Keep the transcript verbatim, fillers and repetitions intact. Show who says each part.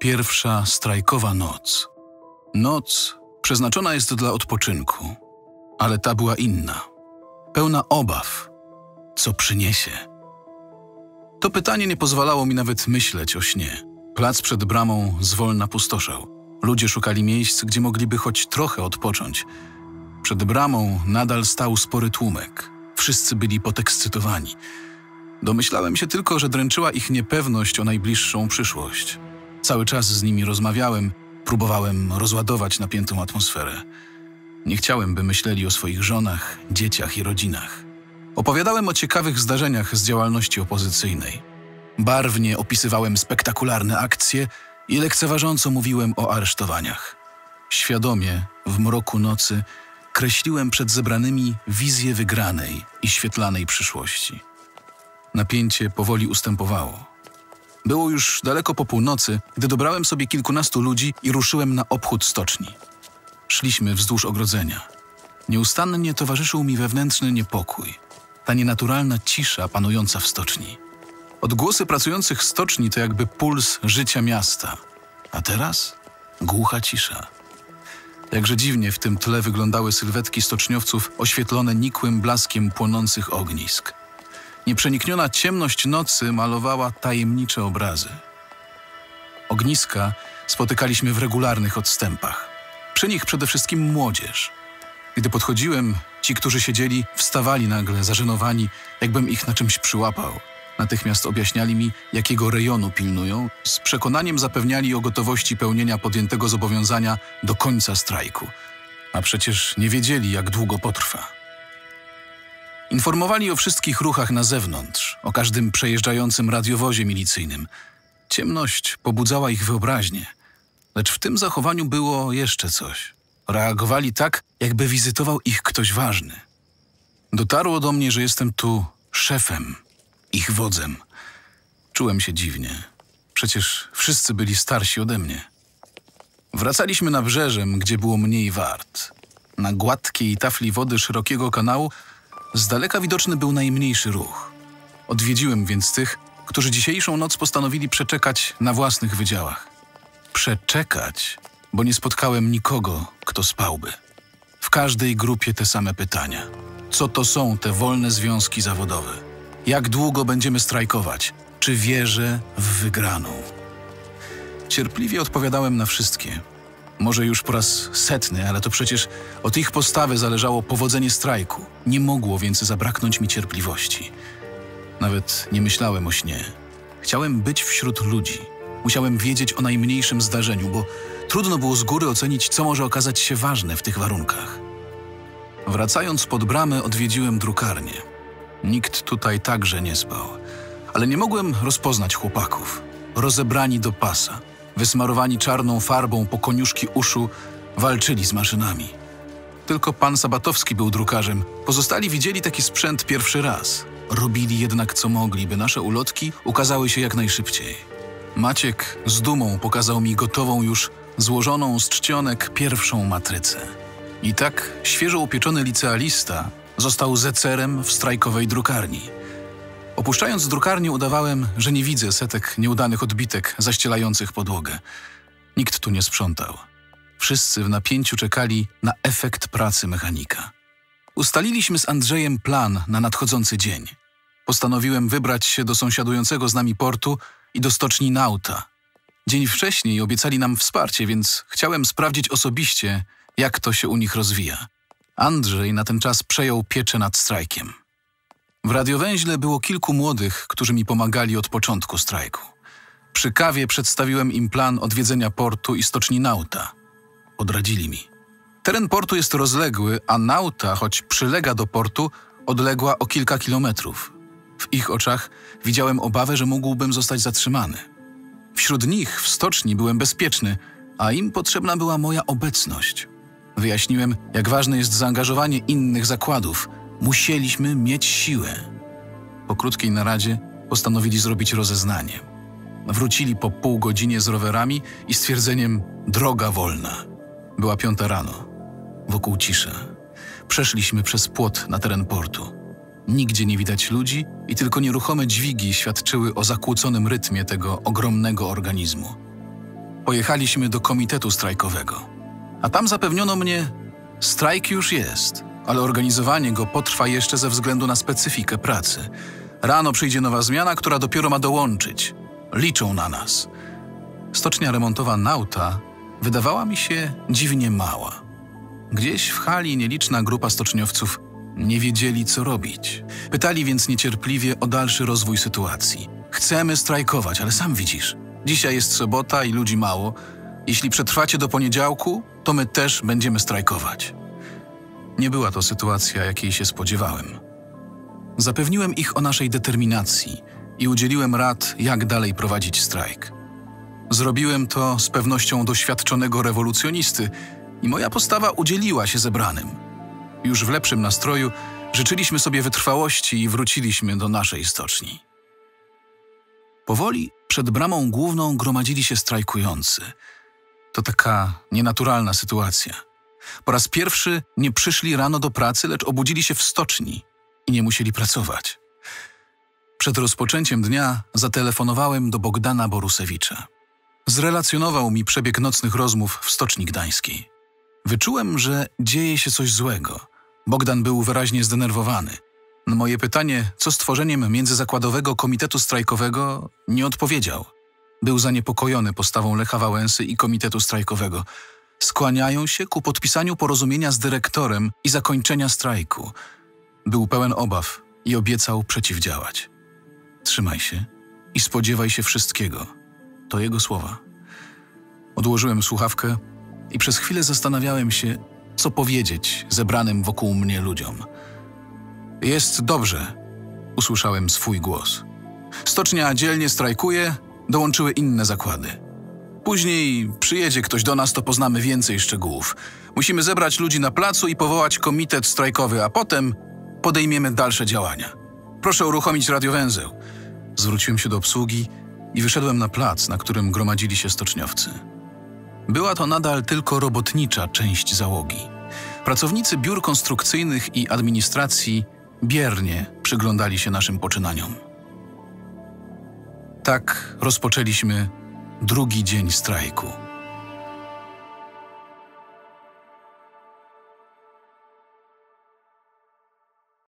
Speaker 1: pierwsza strajkowa noc. Noc przeznaczona jest dla odpoczynku, ale ta była inna, pełna obaw, co przyniesie. To pytanie nie pozwalało mi nawet myśleć o śnie. Plac przed bramą zwolna pustoszał. Ludzie szukali miejsc, gdzie mogliby choć trochę odpocząć. Przed bramą nadal stał spory tłumek. Wszyscy byli podekscytowani. Domyślałem się tylko, że dręczyła ich niepewność o najbliższą przyszłość. Cały czas z nimi rozmawiałem, próbowałem rozładować napiętą atmosferę. Nie chciałem, by myśleli o swoich żonach, dzieciach i rodzinach. Opowiadałem o ciekawych zdarzeniach z działalności opozycyjnej. Barwnie opisywałem spektakularne akcje i lekceważąco mówiłem o aresztowaniach. Świadomie, w mroku nocy, kreśliłem przed zebranymi wizję wygranej i świetlanej przyszłości. Napięcie powoli ustępowało. Było już daleko po północy, gdy dobrałem sobie kilkunastu ludzi i ruszyłem na obchód stoczni. Szliśmy wzdłuż ogrodzenia. Nieustannie towarzyszył mi wewnętrzny niepokój. Ta nienaturalna cisza panująca w stoczni. Odgłosy pracujących stoczni to jakby puls życia miasta. A teraz głucha cisza. Jakże dziwnie w tym tle wyglądały sylwetki stoczniowców oświetlone nikłym blaskiem płonących ognisk. Nieprzenikniona ciemność nocy malowała tajemnicze obrazy. Ogniska spotykaliśmy w regularnych odstępach. Przy nich przede wszystkim młodzież. Gdy podchodziłem, ci, którzy siedzieli, wstawali nagle, zażenowani, jakbym ich na czymś przyłapał. Natychmiast objaśniali mi, jakiego rejonu pilnują, z przekonaniem zapewniali o gotowości pełnienia podjętego zobowiązania do końca strajku. A przecież nie wiedzieli, jak długo potrwa. Informowali o wszystkich ruchach na zewnątrz, o każdym przejeżdżającym radiowozie milicyjnym. Ciemność pobudzała ich wyobraźnię, lecz w tym zachowaniu było jeszcze coś. Reagowali tak, jakby wizytował ich ktoś ważny. Dotarło do mnie, że jestem tu szefem, ich wodzem. Czułem się dziwnie. Przecież wszyscy byli starsi ode mnie. Wracaliśmy nabrzeżem, gdzie było mniej wart. Na gładkiej tafli wody szerokiego kanału z daleka widoczny był najmniejszy ruch. Odwiedziłem więc tych, którzy dzisiejszą noc postanowili przeczekać na własnych wydziałach. Przeczekać, bo nie spotkałem nikogo, kto spałby. W każdej grupie te same pytania. Co to są te wolne związki zawodowe? Jak długo będziemy strajkować? Czy wierzę w wygraną? Cierpliwie odpowiadałem na wszystkie. Może już po raz setny, ale to przecież od ich postawy zależało powodzenie strajku. Nie mogło więc zabraknąć mi cierpliwości. Nawet nie myślałem o śnie. Chciałem być wśród ludzi. Musiałem wiedzieć o najmniejszym zdarzeniu, bo trudno było z góry ocenić, co może okazać się ważne w tych warunkach. Wracając pod bramę, odwiedziłem drukarnię. Nikt tutaj także nie spał, ale nie mogłem rozpoznać chłopaków. Rozebrani do pasa, wysmarowani czarną farbą po koniuszki uszu, walczyli z maszynami. Tylko pan Sabatowski był drukarzem. Pozostali widzieli taki sprzęt pierwszy raz. Robili jednak co mogli, by nasze ulotki ukazały się jak najszybciej. Maciek z dumą pokazał mi gotową już, złożoną z czcionek pierwszą matrycę. I tak świeżo upieczony licealista został zecerem w strajkowej drukarni. Opuszczając drukarnię udawałem, że nie widzę setek nieudanych odbitek zaścielających podłogę. Nikt tu nie sprzątał. Wszyscy w napięciu czekali na efekt pracy mechanika. Ustaliliśmy z Andrzejem plan na nadchodzący dzień. Postanowiłem wybrać się do sąsiadującego z nami portu i do stoczni Nauta. Dzień wcześniej obiecali nam wsparcie, więc chciałem sprawdzić osobiście, jak to się u nich rozwija. Andrzej na ten czas przejął pieczę nad strajkiem. W radiowęźle było kilku młodych, którzy mi pomagali od początku strajku. Przy kawie przedstawiłem im plan odwiedzenia portu i stoczni Nauta. Odradzili mi. Teren portu jest rozległy, a Nauta, choć przylega do portu, odległa o kilka kilometrów. W ich oczach widziałem obawę, że mógłbym zostać zatrzymany. Wśród nich w stoczni byłem bezpieczny, a im potrzebna była moja obecność. Wyjaśniłem, jak ważne jest zaangażowanie innych zakładów. Musieliśmy mieć siłę. Po krótkiej naradzie postanowili zrobić rozeznanie. Wrócili po pół godzinie z rowerami i stwierdzeniem droga wolna. Była piąta rano. Wokół cisza. Przeszliśmy przez płot na teren portu. Nigdzie nie widać ludzi i tylko nieruchome dźwigi świadczyły o zakłóconym rytmie tego ogromnego organizmu. pojechaliśmy do komitetu strajkowego. A tam zapewniono mnie, strajk już jest, ale organizowanie go potrwa jeszcze ze względu na specyfikę pracy. Rano przyjdzie nowa zmiana, która dopiero ma dołączyć. Liczą na nas. Stocznia remontowa Nauta wydawała mi się dziwnie mała. Gdzieś w hali nieliczna grupa stoczniowców nie wiedzieli, co robić. Pytali więc niecierpliwie o dalszy rozwój sytuacji. Chcemy strajkować, ale sam widzisz, dzisiaj jest sobota i ludzi mało. Jeśli przetrwacie do poniedziałku, to my też będziemy strajkować. Nie była to sytuacja, jakiej się spodziewałem. Zapewniłem ich o naszej determinacji i udzieliłem rad, jak dalej prowadzić strajk. Zrobiłem to z pewnością doświadczonego rewolucjonisty i moja postawa udzieliła się zebranym. Już w lepszym nastroju życzyliśmy sobie wytrwałości i wróciliśmy do naszej stoczni. Powoli przed bramą główną gromadzili się strajkujący. To taka nienaturalna sytuacja. Po raz pierwszy nie przyszli rano do pracy, lecz obudzili się w stoczni i nie musieli pracować. Przed rozpoczęciem dnia zatelefonowałem do Bogdana Borusewicza. Zrelacjonował mi przebieg nocnych rozmów w Stoczni Gdańskiej. Wyczułem, że dzieje się coś złego. Bogdan był wyraźnie zdenerwowany. Na moje pytanie, co z tworzeniem międzyzakładowego komitetu strajkowego, nie odpowiedział. Był zaniepokojony postawą Lecha Wałęsy i komitetu strajkowego. Skłaniają się ku podpisaniu porozumienia z dyrektorem i zakończenia strajku. Był pełen obaw i obiecał przeciwdziałać. Trzymaj się i spodziewaj się wszystkiego. To jego słowa. Odłożyłem słuchawkę i przez chwilę zastanawiałem się, co powiedzieć zebranym wokół mnie ludziom. Jest dobrze, usłyszałem swój głos. Stocznia dzielnie strajkuje, dołączyły inne zakłady. Później przyjedzie ktoś do nas, to poznamy więcej szczegółów. Musimy zebrać ludzi na placu i powołać komitet strajkowy, a potem podejmiemy dalsze działania. Proszę uruchomić radiowęzeł. Zwróciłem się do obsługi i wyszedłem na plac, na którym gromadzili się stoczniowcy. Była to nadal tylko robotnicza część załogi. Pracownicy biur konstrukcyjnych i administracji biernie przyglądali się naszym poczynaniom. Tak rozpoczęliśmy drugi dzień strajku.